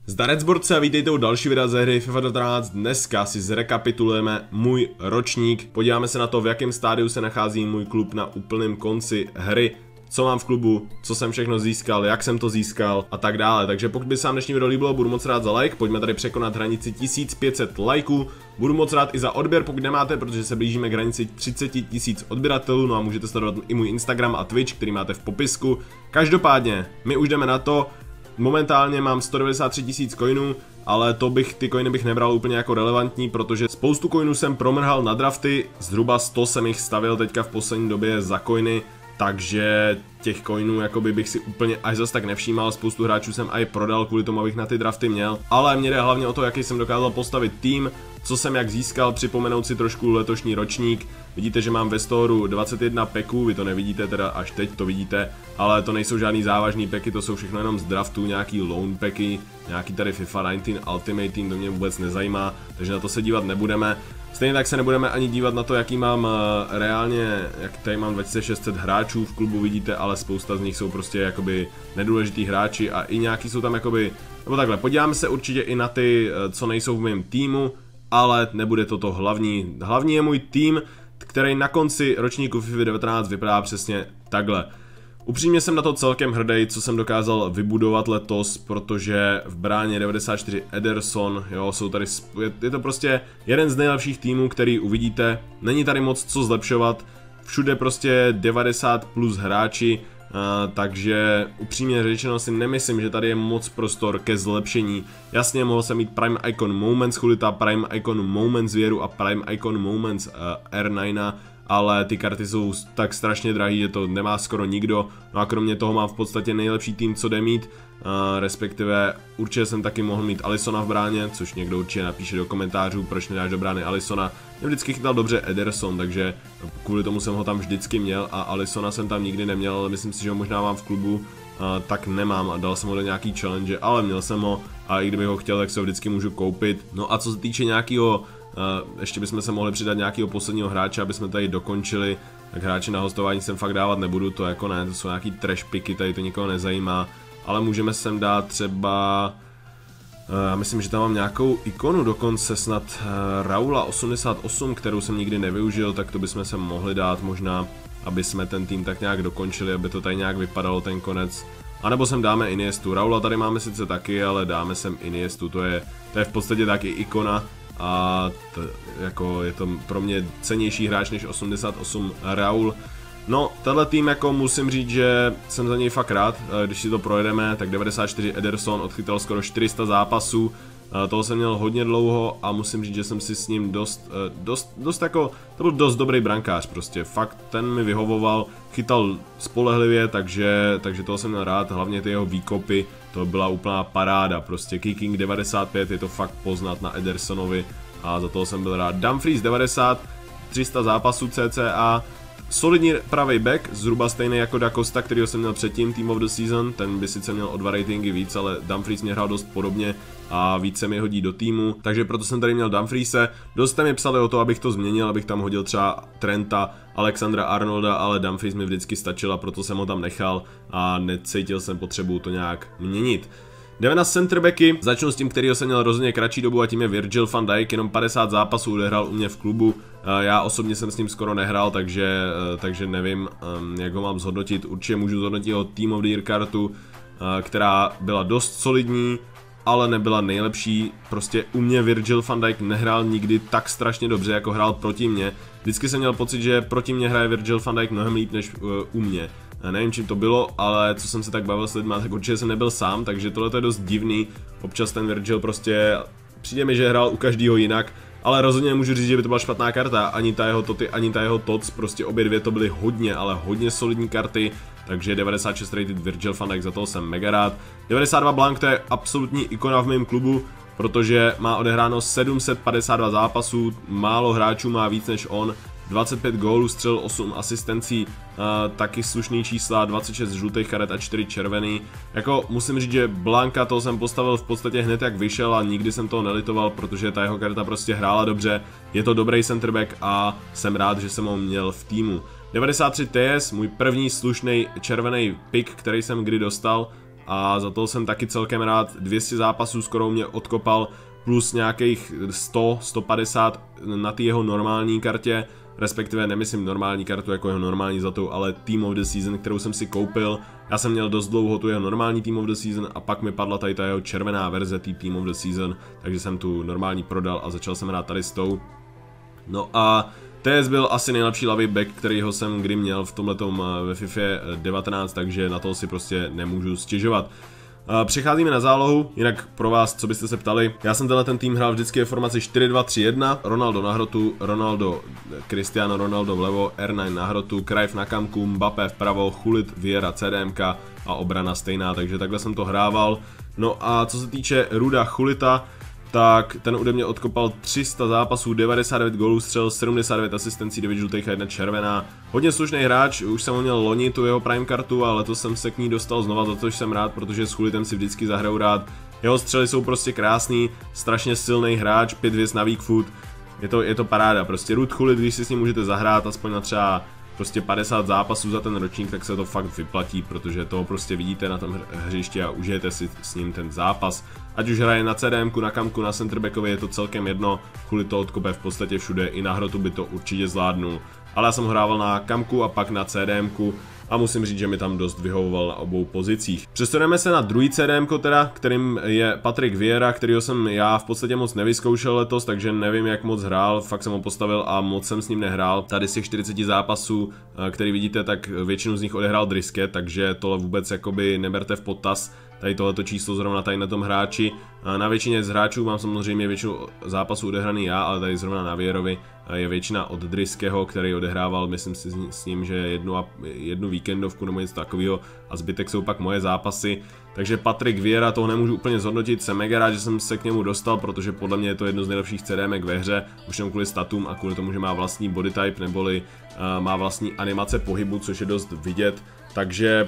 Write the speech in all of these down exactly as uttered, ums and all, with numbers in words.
Zdarec borci a vítejte u další videa ze hry FIFA devatenáct. Dneska si zrekapitulujeme můj ročník, podíváme se na to, v jakém stádiu se nachází můj klub na úplném konci hry, co mám v klubu, co jsem všechno získal, jak jsem to získal a tak dále. Takže pokud by se vám dnešní video líbilo, budu moc rád za like, pojďme tady překonat hranici tisíc pět set lajků. Budu moc rád i za odběr, pokud nemáte, protože se blížíme k hranici třicet tisíc odběratelů, no a můžete sledovat i můj Instagram a Twitch, který máte v popisku. Každopádně, my už jdeme na to. Momentálně mám sto devadesát tři tisíc coinů, ale to bych, ty coiny bych nebral úplně jako relevantní, protože spoustu coinů jsem promrhal na drafty, zhruba sto jsem jich stavil teďka v poslední době za coiny, takže těch coinů jakoby bych si úplně až zas tak nevšímal, spoustu hráčů jsem aj prodal kvůli tomu, abych na ty drafty měl, ale mě jde hlavně o to, jaký jsem dokázal postavit tým, co jsem jak získal, připomenout si trošku letošní ročník. Vidíte, že mám ve storu dvacet jedna peků, vy to nevidíte teda, až teď to vidíte, ale to nejsou žádný závažný peky, to jsou všechno jenom z draftu, nějaký loan peky, nějaký tady FIFA devatenáct Ultimate Team, to mě vůbec nezajímá, takže na to se dívat nebudeme. Stejně tak se nebudeme ani dívat na to, jaký mám uh, reálně, jak tady mám dva tisíce šest set hráčů v klubu, vidíte, ale spousta z nich jsou prostě jakoby nedůležitý hráči a i nějaký jsou tam jakoby, nebo takhle, podíváme se určitě i na ty, uh, co nejsou v mém týmu, ale nebude to to hlavní. Hlavní je můj tým, který na konci ročníku FIFA devatenáct vypadá přesně takhle. Upřímně jsem na to celkem hrdý, co jsem dokázal vybudovat letos, protože v bráně devadesát čtyři Ederson, jo, jsou tady, je to prostě jeden z nejlepších týmů, který uvidíte, není tady moc co zlepšovat, všude prostě devadesát plus hráči, uh, takže upřímně řečeno si nemyslím, že tady je moc prostor ke zlepšení. Jasně, mohl jsem mít Prime Icon Moments Chulita, Prime Icon Moments Věru a Prime Icon Moments uh, R nine, ale ty karty jsou tak strašně drahý, že to nemá skoro nikdo, no a kromě toho mám v podstatě nejlepší tým, co jde mít, uh, respektive určitě jsem taky mohl mít Alissona v bráně, což někdo určitě napíše do komentářů, proč nedáš do brány Alissona. Mě vždycky chytal dobře Ederson, takže kvůli tomu jsem ho tam vždycky měl a Alissona jsem tam nikdy neměl, ale myslím si, že ho možná mám v klubu, uh, tak nemám a dal jsem ho do nějaký challenge, ale měl jsem ho a i kdybych ho chtěl, tak se ho vždycky můžu koupit. No a co se týče nějakého Uh, ještě bychom se mohli přidat nějakého posledního hráče, aby jsme tady dokončili, tak hráči na hostování sem fakt dávat nebudu, to jako ne, to jsou nějaký trash picky, tady to nikoho nezajímá, ale můžeme sem dát třeba, já uh, myslím, že tam mám nějakou ikonu dokonce, snad uh, Raula osmdesát osm, kterou jsem nikdy nevyužil, tak to bychom se mohli dát možná, aby jsme ten tým tak nějak dokončili, aby to tady nějak vypadalo ten konec. A nebo sem dáme Iniestu, Raula tady máme sice taky, ale dáme sem Iniestu, to je, to je v podstatě taky ikona. A to, jako je to pro mě cennější hráč než osmdesát osm Raul. No, tenhle tým jako musím říct, že jsem za něj fakt rád, když si to projedeme, tak devadesát čtyři Ederson odchytal skoro čtyři sta zápasů, toho jsem měl hodně dlouho a musím říct, že jsem si s ním dost, dost, dost jako, to byl dost dobrý brankář prostě, fakt ten mi vyhovoval, chytal spolehlivě, takže, takže toho jsem měl rád, hlavně ty jeho výkopy, to byla úplná paráda, prostě kicking devadesát pět, je to fakt poznat na Edersonovi a za toho jsem byl rád. Dumfries devadesát, tři sta zápasů cca, solidní pravý back, zhruba stejný jako Da Costa, kterýho jsem měl předtím, Team of the Season, ten by sice měl o dva ratingy víc, ale Dumfries mě hrál dost podobně a víc se mi hodí do týmu, takže proto jsem tady měl Dumfriese. Dost jste mi psali o to, abych to změnil, abych tam hodil třeba Trenta, Alexandra Arnolda, ale Dumfries mi vždycky stačila, proto jsem ho tam nechal a necítil jsem potřebu to nějak měnit. Jdeme na centerbacky, začnu s tím, kterýho jsem měl rozhodně kratší dobu a tím je Virgil van Dijk, jenom padesát zápasů odehrál u mě v klubu, já osobně jsem s ním skoro nehrál, takže, takže nevím, jak ho mám zhodnotit, určitě můžu zhodnotit jeho Team of the Year kartu, která byla dost solidní, ale nebyla nejlepší, prostě u mě Virgil van Dijk nehrál nikdy tak strašně dobře, jako hrál proti mně, vždycky jsem měl pocit, že proti mně hraje Virgil van Dijk mnohem líp než u mě. Nevím, čím to bylo, ale co jsem se tak bavil s lidma, tak určitě jsem nebyl sám, takže tohle je dost divný. Občas ten Virgil prostě, přijde mi, že hrál u každého jinak, ale rozhodně nemůžu říct, že by to byla špatná karta, ani ta jeho toty, ani ta jeho tots, prostě obě dvě to byly hodně, ale hodně solidní karty, takže devadesát šest rated Virgil van Dijk, za toho jsem mega rád. devadesát dva Blank, to je absolutní ikona v mém klubu, protože má odehráno sedm set padesát dva zápasů, málo hráčů má víc než on, dvacet pět gólů, střelil osm asistencí, uh, taky slušný čísla, dvacet šest žlutých karet a čtyři červený. Jako musím říct, že Blanka toho jsem postavil v podstatě hned jak vyšel a nikdy jsem toho nelitoval, protože ta jeho karta prostě hrála dobře, je to dobrý centerback a jsem rád, že jsem ho měl v týmu. devadesát tři T S, můj první slušný červený pick, který jsem kdy dostal, a za to jsem taky celkem rád. dvě stě zápasů skoro mě odkopal, plus nějakých sto, sto padesát na té jeho normální kartě, respektive nemyslím normální kartu jako jeho normální zlatou, ale Team of the Season, kterou jsem si koupil. Já jsem měl dost dlouho tu jeho normální Team of the Season a pak mi padla tady ta jeho červená verze tý Team of the Season, takže jsem tu normální prodal a začal jsem hrát tady s tou. No a T S byl asi nejlepší lavý back, kterýho jsem kdy měl v tomhletom ve FIFA devatenáct, takže na to si prostě nemůžu stěžovat. Přicházíme na zálohu, jinak pro vás, co byste se ptali, já jsem tenhle ten tým hrál vždycky ve formaci čtyři dva tři jedna, Ronaldo na hrotu, Ronaldo, Cristiano Ronaldo vlevo, R nine na hrotu, Cruyff na kamku, Mbappé vpravo, Gullit, Vieira, C D M K a obrana stejná, takže takhle jsem to hrával. No a co se týče Ruda Gullita, tak ten ode mě odkopal tři sta zápasů, devadesát devět gólů střel, sedmdesát devět asistencí, devět žlutých a jedna červená. Hodně slušný hráč, už jsem ho měl loni tu jeho prime kartu, ale letos jsem se k ní dostal znova, za což jsem rád, protože s Gullitem si vždycky zahraju rád. Jeho střely jsou prostě krásný, strašně silný hráč, pět hvězd na weak foot, je to, je to paráda, prostě Ruud Gullit, když si s ním můžete zahrát aspoň na třeba prostě padesát zápasů za ten ročník, tak se to fakt vyplatí, protože toho prostě vidíte na tom hřišti a užijete si s ním ten zápas. Ať už hraje na CDMku, na kamku, na centerbackovi, je to celkem jedno, kvůli to odkope v podstatě všude, i na hrotu by to určitě zvládnul. Ale já jsem hrával na kamku a pak na CDMku a musím říct, že mi tam dost vyhovoval na obou pozicích. Přesuneme se na druhý CDMko teda, kterým je Patrick Vieira, kterýho jsem já v podstatě moc nevyzkoušel letos, takže nevím, jak moc hrál, fakt jsem ho postavil a moc jsem s ním nehrál. Tady z těch čtyřiceti zápasů, který vidíte, tak většinu z nich odehrál Drisket, takže tohle vůbec jakoby neberte v potaz. Tady tohleto číslo zrovna tady na tom hráči. Na většině z hráčů mám samozřejmě většinu zápasů odehraný já, ale tady zrovna na Vierovi je většina od Driskeho, který odehrával, myslím si s ním, že jednu, a, jednu víkendovku nebo něco takového a zbytek jsou pak moje zápasy. Takže Patrick Vieira, toho nemůžu úplně zhodnotit, jsem mega rád, že jsem se k němu dostal, protože podle mě je to jedno z nejlepších CDMek ve hře, už jenom kvůli statům a kvůli tomu, že má vlastní bodytype neboli uh, má vlastní animace pohybu, což je dost vidět, takže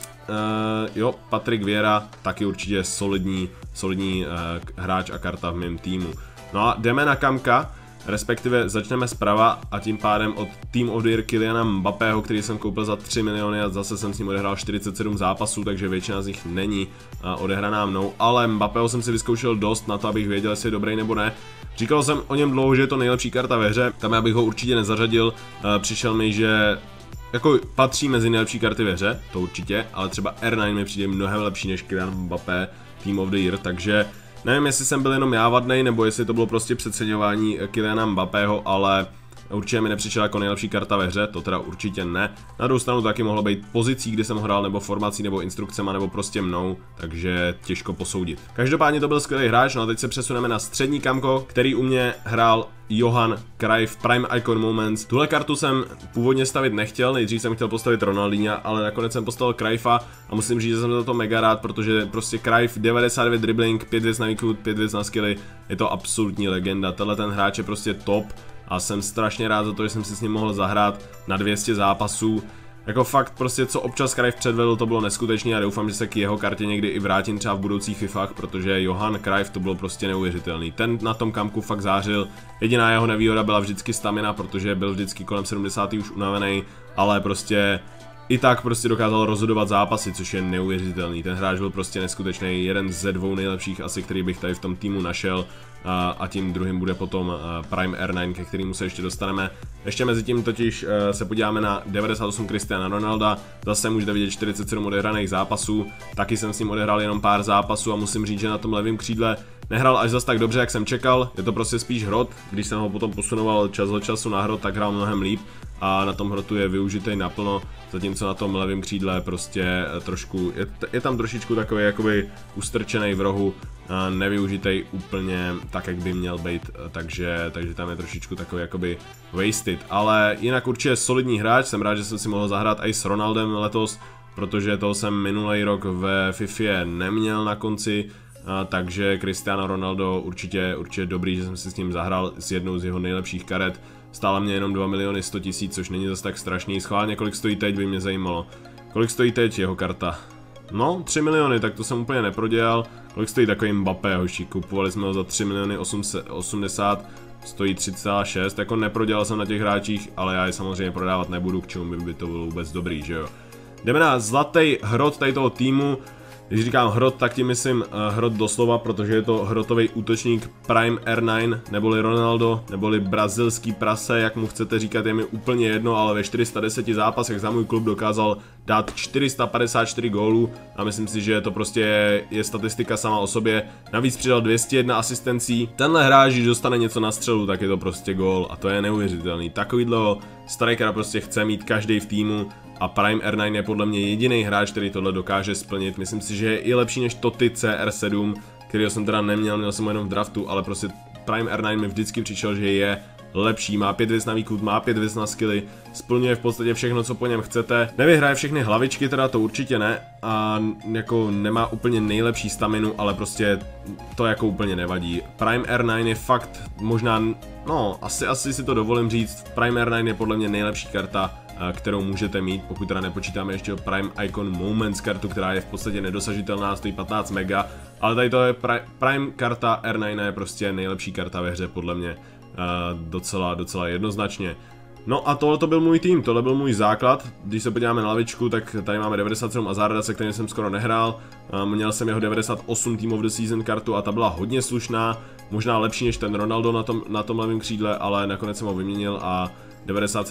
Uh, jo, Patrick Vieira, taky určitě solidní, solidní uh, hráč a karta v mém týmu. No a jdeme na kamka, respektive začneme zprava a tím pádem od Team of the Year Kyliana Mbappého, který jsem koupil za tři miliony a zase jsem s ním odehrál čtyřicet sedm zápasů, takže většina z nich není uh, odehraná mnou, ale Mbappého jsem si vyzkoušel dost na to, abych věděl, jestli je dobrý nebo ne. Říkal jsem o něm dlouho, že je to nejlepší karta ve hře, tam já bych ho určitě nezařadil, uh, přišel mi, že jako patří mezi nejlepší karty ve hře, to určitě, ale třeba R nine mi přijde mnohem lepší než Kylian Mbappé Team of the Year, takže nevím, jestli jsem byl jenom já vadnej, nebo jestli to bylo prostě přeceňování Kyliana Mbappého, ale určitě mi nepřišel jako nejlepší karta ve hře, to teda určitě ne. Na druhou stranu taky mohlo být pozicí, kde jsem hrál, nebo formací, nebo instrukcema, nebo prostě mnou, takže těžko posoudit. Každopádně to byl skvělý hráč, no a teď se přesuneme na střední kamko, který u mě hrál Johan Cruyff Prime Icon Moments. Tuhle kartu jsem původně stavit nechtěl, nejdřív jsem chtěl postavit Ronaldinha, ale nakonec jsem postavil Cruyffa a musím říct, že jsem za to mega rád, protože prostě Cruyff devadesát devět dribbling, pět hvězd na výkut, pět hvězd na skilly, je to absolutní legenda, tenhle ten hráč je prostě top. A jsem strašně rád za to, že jsem si s ním mohl zahrát na dvě stě zápasů. Jako fakt prostě co občas Cruyff předvedl, to bylo neskutečné a doufám, že se k jeho kartě někdy i vrátím třeba v budoucích fifách, protože Johan Cruyff to bylo prostě neuvěřitelný. Ten na tom kamku fakt zářil, jediná jeho nevýhoda byla vždycky stamina, protože byl vždycky kolem sedmdesátých už unavený, ale prostě i tak prostě dokázal rozhodovat zápasy, což je neuvěřitelný. Ten hráč byl prostě neskutečný, jeden ze dvou nejlepších asi, který bych tady v tom týmu našel. A tím druhým bude potom Prime R nine, ke kterému se ještě dostaneme. Ještě mezi tím totiž se podíváme na devadesát osm Cristiana Ronalda, zase můžete vidět čtyřicet sedm odehraných zápasů, taky jsem s ním odehrál jenom pár zápasů a musím říct, že na tom levém křídle nehrál až zas tak dobře, jak jsem čekal, je to prostě spíš hrot, když jsem ho potom posunoval čas od času na hrot, tak hrál mnohem líp a na tom hrotu je využitý naplno, zatímco na tom levém křídle prostě trošku, je, je tam trošičku takový jakoby ustrčený v rohu, nevyužitý úplně tak, jak by měl být, takže, takže tam je trošičku takový jakoby wasted, ale jinak určitě solidní hráč, jsem rád, že jsem si mohl zahrát i s Ronaldem letos, protože toho jsem minulý rok ve FIFA neměl na konci, takže Cristiano Ronaldo určitě, určitě dobrý, že jsem si s ním zahrál s jednou z jeho nejlepších karet, stála mě jenom dva miliony sto tisíc, což není zase tak strašný, schválně kolik stojí teď by mě zajímalo, kolik stojí teď jeho karta. No, tři miliony, tak to jsem úplně neprodělal. Kolik stojí takový Mbappé, hoši, kupovali jsme ho za tři miliony osmdesát, stojí tři celá šest, jako neprodělal jsem na těch hráčích, ale já je samozřejmě prodávat nebudu, k čemu by, by to bylo vůbec dobrý, že jo. Jdeme na zlatý hrot tady toho týmu. Když říkám hrot, tak tím myslím uh, hrot doslova, protože je to hrotový útočník Prime R devět, neboli Ronaldo, neboli brazilský prase, jak mu chcete říkat, je mi úplně jedno, ale ve čtyři sta deseti zápasech za můj klub dokázal dát čtyři sta padesát čtyři gólů a myslím si, že to prostě je, je statistika sama o sobě. Navíc přidal dvě stě jedna asistencí. Tenhle hráč, když dostane něco na střelu, tak je to prostě gól a to je neuvěřitelný. Takovýhle strikera prostě chce mít každý v týmu. A Prime R devět je podle mě jediný hráč, který tohle dokáže splnit. Myslím si, že je i lepší než Totti C R sedm, kterýho jsem teda neměl, měl jsem ho jenom v draftu, ale prostě Prime R devět mi vždycky přišel, že je lepší, má pět hvězd na výkut, má pět hvězd na skilly, splňuje v podstatě všechno, co po něm chcete. Nevyhraje všechny hlavičky, teda to určitě ne, a jako nemá úplně nejlepší staminu, ale prostě to jako úplně nevadí. Prime R devět je fakt možná, no asi, asi si to dovolím říct, Prime R devět je podle mě nejlepší karta, kterou můžete mít, pokud teda nepočítáme ještě Prime Icon Moments kartu, která je v podstatě nedosažitelná, stojí patnáct mega, ale tady to je Prime karta R devět je prostě nejlepší karta ve hře podle mě, docela, docela jednoznačně. No a tohle to byl můj tým, tohle byl můj základ. Když se podíváme na lavičku, tak tady máme devadesát sedm Hazarda, se kterým jsem skoro nehrál. Měl jsem jeho devadesát osm Team of the Season kartu a ta byla hodně slušná, možná lepší než ten Ronaldo na tom, na tom levém křídle, ale nakonec jsem ho vyměnil a devadesát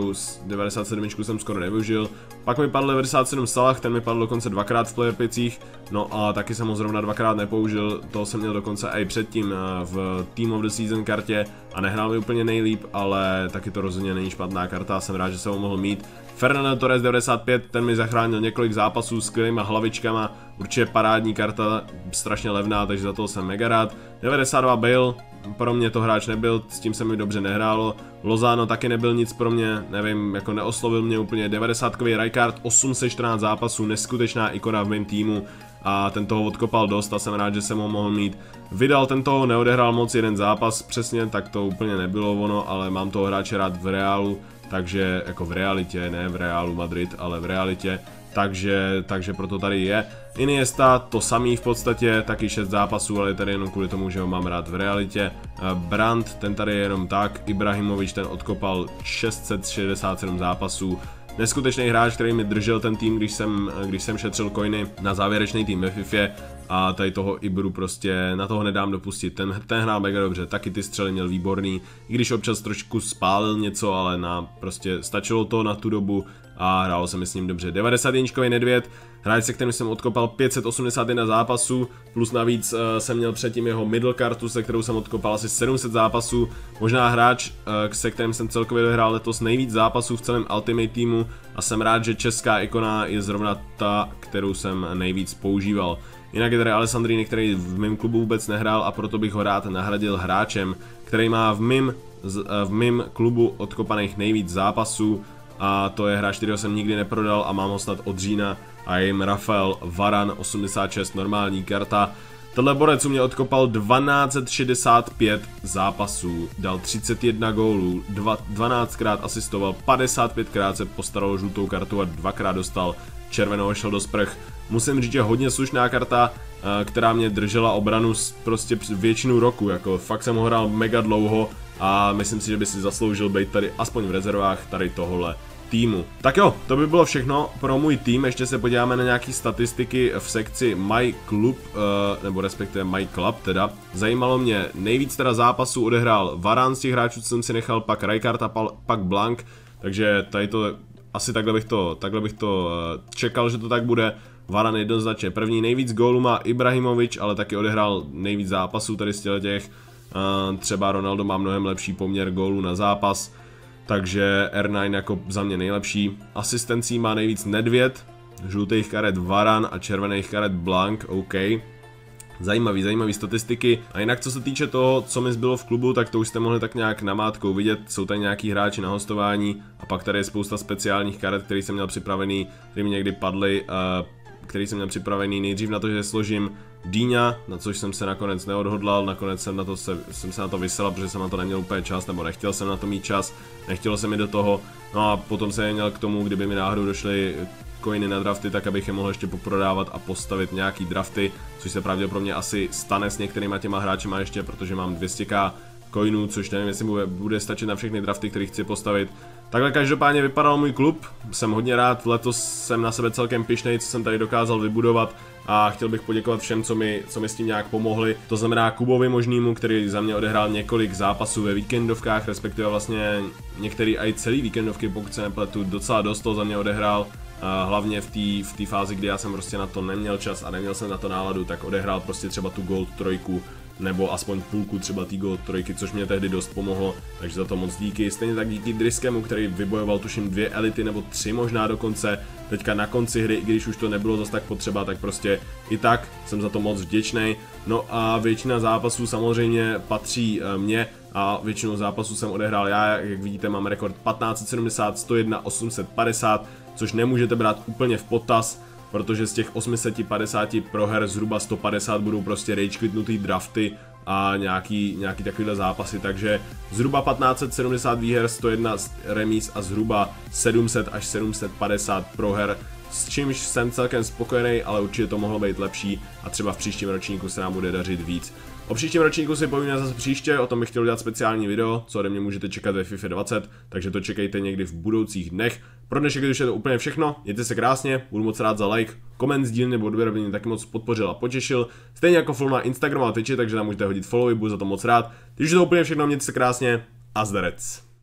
sedm jsem skoro nevyužil. Pak mi padl devadesát sedm Salah, ten mi padl dokonce dvakrát v player picích, no a taky jsem ho zrovna dvakrát nepoužil, toho jsem měl dokonce i předtím v Team of the Season kartě a nehrál mi úplně nejlíp, ale taky to rozhodně není špatná karta, jsem rád, že jsem ho mohl mít. Fernando Torres devadesát pět, ten mi zachránil několik zápasů s skvělýma hlavičkama, určitě parádní karta, strašně levná, takže za to jsem mega rád. devadesát dva Bale, pro mě to hráč nebyl, s tím se mi dobře nehrálo. Lozano taky nebyl nic pro mě, nevím, jako neoslovil mě úplně. devadesátkový Rijkaard, osm set čtrnáct zápasů, neskutečná ikona v mém týmu a ten toho odkopal dost a jsem rád, že jsem ho mohl mít. Vydal, ten toho neodehrál moc jeden zápas, přesně, tak to úplně nebylo ono, ale mám toho hráče rád v Reálu, takže jako v realitě, ne v Reálu Madrid, ale v realitě. Takže, takže proto tady je. Iniesta to samý v podstatě, taky šest zápasů, ale tady jenom kvůli tomu, že ho mám rád v realitě. Brandt, ten tady je jenom tak, Ibrahimovič, ten odkopal šest set šedesát sedm zápasů. Neskutečný hráč, který mi držel ten tým, když jsem, když jsem šetřil coiny na závěrečný tým ve Fifě. A tady toho Ibru prostě, na toho nedám dopustit, ten, ten hrál mega dobře, taky ty střely měl výborný, i když občas trošku spálil něco, ale na, prostě stačilo to na tu dobu a hrálo se mi s ním dobře. devadesát jedna Nedvěd, hráč, se kterým jsem odkopal pět set osmdesát jedna zápasů, plus navíc uh, jsem měl předtím jeho middle kartu, se kterou jsem odkopal asi sedm set zápasů, možná hráč, uh, se kterým jsem celkově dohrál letos nejvíc zápasů v celém Ultimate týmu a jsem rád, že česká ikona je zrovna ta, kterou jsem nejvíc používal. Jinak je tady Alessandrini, který v mém klubu vůbec nehrál a proto bych ho rád nahradil hráčem, který má v mém, v mém klubu odkopaných nejvíc zápasů a to je hráč, kterého jsem nikdy neprodal a mám ho snad od října a je jim Rafael Varane osmdesát šest, normální karta. Tenhle borec u mě odkopal dvanáct set šedesát pět zápasů, dal třicet jedna gólů, dvanáctkrát asistoval, padesát pětkrát se postaral o žlutou kartu a dvakrát dostal červenou, šel do sprch. Musím říct, že hodně slušná karta, která mě držela obranu prostě většinu roku, jako fakt jsem ho hrál mega dlouho a myslím si, že by si zasloužil být tady aspoň v rezervách tady tohohle týmu. Tak jo, to by bylo všechno pro můj tým, ještě se podíváme na nějaké statistiky v sekci My Club, nebo respektive My Club teda. Zajímalo mě, nejvíc teda zápasů odehrál Varane z těch hráčů, co jsem si nechal, pak Rijkaard a pak Blank, takže tady to, asi takhle bych to, takhle bych to čekal, že to tak bude. Varane jednoznačně první, nejvíc gólů má Ibrahimovič, ale taky odehrál nejvíc zápasů tady z těch. Třeba Ronaldo má mnohem lepší poměr gólů na zápas, takže R devět jako za mě nejlepší. Asistencí má nejvíc Nedvěd, žlutých karet Varane a červených karet Blank, OK. Zajímavý, zajímavý statistiky. A jinak co se týče toho, co mi zbylo v klubu, tak to už jste mohli tak nějak namátkou vidět. Jsou tady nějaký hráči na hostování a pak tady je spousta speciálních karet, které jsem měl připravený, které mi někdy padly, uh, který jsem měl připravený nejdřív na to, že složím Dýňa, na což jsem se nakonec neodhodlal, nakonec jsem, na to se, jsem se na to vysel, protože jsem na to neměl úplně čas, nebo nechtěl jsem na to mít čas, nechtělo se mi do toho, no a potom jsem měl k tomu, kdyby mi náhodou došly coiny na drafty, tak abych je mohl ještě poprodávat a postavit nějaký drafty, což se pravděpodobně asi stane s některýma těma hráčima ještě, protože mám dvě stě k coinů, což nevím, jestli bude, bude stačit na všechny drafty, které chci postavit. Takhle každopádně vypadal můj klub, jsem hodně rád, letos jsem na sebe celkem pyšnej, co jsem tady dokázal vybudovat a chtěl bych poděkovat všem, co mi, co mi s tím nějak pomohli. To znamená Kubovi Možnýmu, který za mě odehrál několik zápasů ve víkendovkách, respektive vlastně některý i celý víkendovky, pokud se nepletu, docela dost to za mě odehrál. A hlavně v té v té fázi, kdy já jsem prostě na to neměl čas a neměl jsem na to náladu, tak odehrál prostě třeba tu Gold trojku, nebo aspoň půlku třeba té Gold trojky, což mě tehdy dost pomohlo, takže za to moc díky. Stejně tak díky Driskemu, který vybojoval tuším dvě elity nebo tři možná dokonce, teďka na konci hry, i když už to nebylo zas tak potřeba, tak prostě i tak jsem za to moc vděčný. No a většina zápasů samozřejmě patří mně a většinu zápasů jsem odehrál já, jak vidíte mám rekord patnáct set sedmdesát, sto jedna, osm set padesát, což nemůžete brát úplně v potaz, protože z těch osm set padesáti proher zhruba sto padesát budou prostě rage quitnutý drafty a nějaký, nějaký takovýhle zápasy, takže zhruba patnáct set sedmdesát výher, sto jedna remíz a zhruba sedm set až sedm set padesát proher, s čímž jsem celkem spokojený, ale určitě to mohlo být lepší a třeba v příštím ročníku se nám bude dařit víc. O příštím ročníku si povíme zase příště, o tom bych chtěl udělat speciální video, co ode mě můžete čekat ve FIFA dvacet, takže to čekejte někdy v budoucích dnech. Pro dnešek už je to úplně všechno, mějte se krásně, budu moc rád za like, koment, sdíl nebo odběr, by mě taky moc podpořil a potěšil. Stejně jako follow na Instagramu a Twitchi, takže tam můžete hodit follow, budu za to moc rád. Když je to úplně všechno, mějte se krásně a zdarec.